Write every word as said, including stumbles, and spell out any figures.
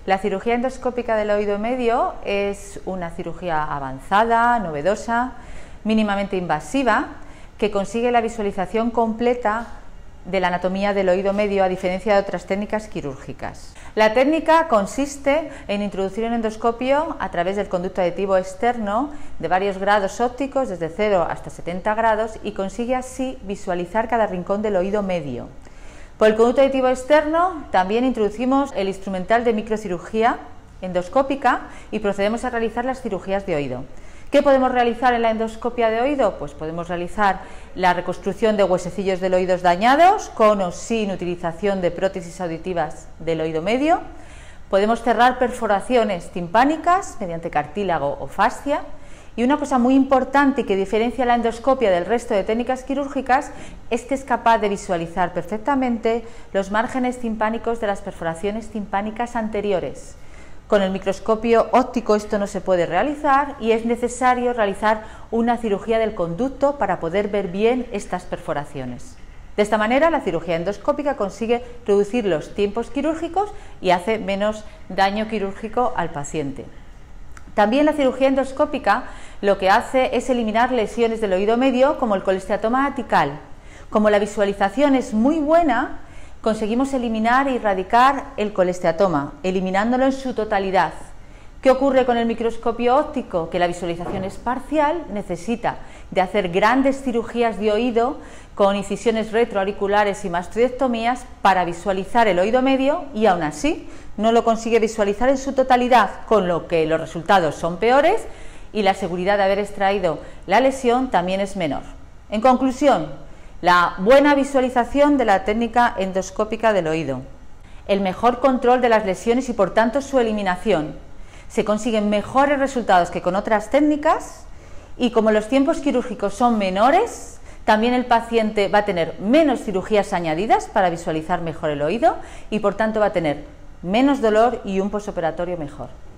La cirugía endoscópica del oído medio es una cirugía avanzada, novedosa, mínimamente invasiva, que consigue la visualización completa de la anatomía del oído medio, a diferencia de otras técnicas quirúrgicas. La técnica consiste en introducir un endoscopio a través del conducto aditivo externo de varios grados ópticos, desde cero hasta setenta grados, y consigue así visualizar cada rincón del oído medio. Por el conducto aditivo externo también introducimos el instrumental de microcirugía endoscópica y procedemos a realizar las cirugías de oído. ¿Qué podemos realizar en la endoscopia de oído? Pues podemos realizar la reconstrucción de huesecillos del oído dañados, con o sin utilización de prótesis auditivas del oído medio. Podemos cerrar perforaciones timpánicas mediante cartílago o fascia. Y una cosa muy importante y que diferencia la endoscopia del resto de técnicas quirúrgicas es que es capaz de visualizar perfectamente los márgenes timpánicos de las perforaciones timpánicas anteriores. Con el microscopio óptico esto no se puede realizar y es necesario realizar una cirugía del conducto para poder ver bien estas perforaciones. De esta manera, la cirugía endoscópica consigue reducir los tiempos quirúrgicos y hace menos daño quirúrgico al paciente. También la cirugía endoscópica lo que hace es eliminar lesiones del oído medio, como el colesteatoma atical. Como la visualización es muy buena, conseguimos eliminar y erradicar el colesteatoma, eliminándolo en su totalidad. ¿Qué ocurre con el microscopio óptico? Que la visualización es parcial, necesita de hacer grandes cirugías de oído con incisiones retroauriculares y mastoidectomías para visualizar el oído medio, y aún así no lo consigue visualizar en su totalidad, con lo que los resultados son peores y la seguridad de haber extraído la lesión también es menor. En conclusión, la buena visualización de la técnica endoscópica del oído, el mejor control de las lesiones y por tanto su eliminación. Se consiguen mejores resultados que con otras técnicas, y como los tiempos quirúrgicos son menores, también el paciente va a tener menos cirugías añadidas para visualizar mejor el oído y por tanto va a tener menos dolor y un posoperatorio mejor.